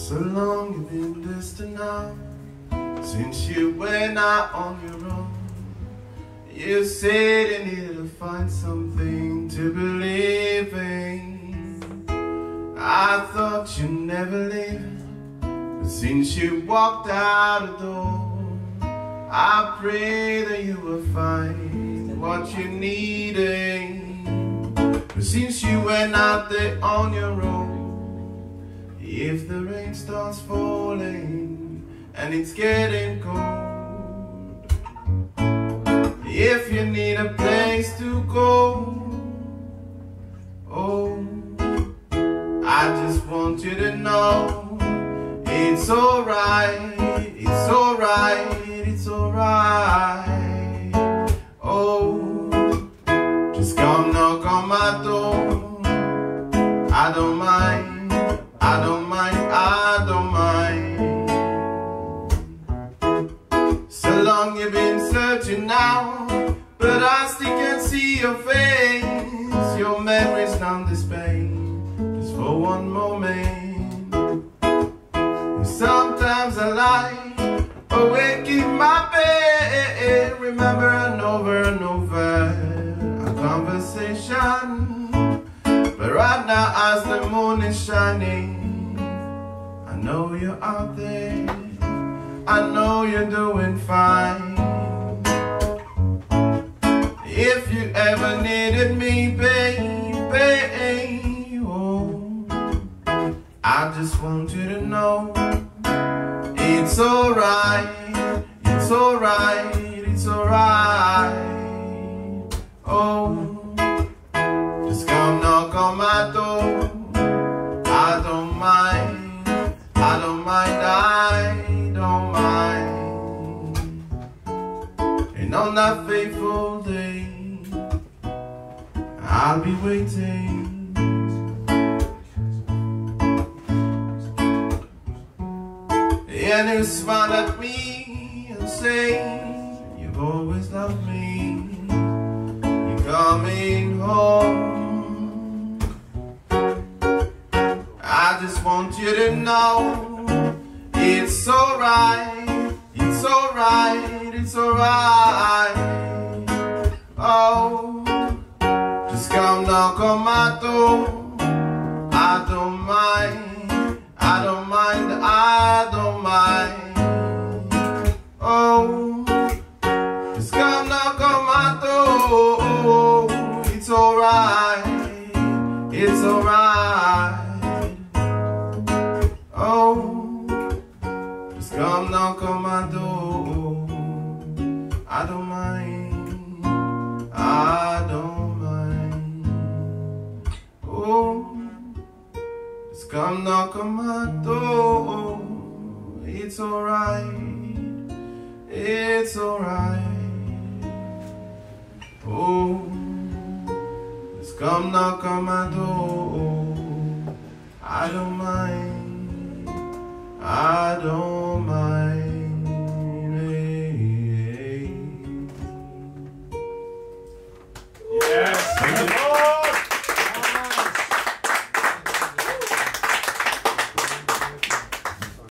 So long you've been distant now, since you went out on your own. You said you needed to find something to believe in. I thought you'd never leave, but since you walked out the door, I pray that you will find what you're needing. But since you went out there on your own, if the rain starts falling and it's getting cold, if you need a place to go, oh, I just want you to know it's alright, it's alright, it's alright. Oh, just come knock on my door. I don't mind, I don't mind, I don't mind. So long you've been searching now, but I still can't see your face. Your memories numb this pain, just for one moment. And sometimes I lie awake in my bed, remembering over and over our conversation. But right now as the moon is shining, I know you're out there, I know you're doing fine. If you ever needed me, baby, oh, I just want you to know it's alright, it's alright, it's alright. Oh, just come knock on my door. I don't mind, I don't mind, I don't mind. And on that fateful day, I'll be waiting. And you smile at me and say you've always loved me, you're coming home. I just want you to know it's alright, it's alright, it's alright. Oh, just come knock on my door. I don't mind, I don't mind, I don't mind. Oh, just come knock on my door. It's alright, it's alright. Oh, just come knock on my door. I don't mind, I don't mind. Oh, just come knock on my door. It's alright, it's alright. Oh, just come knock on my door. I don't mind, I don't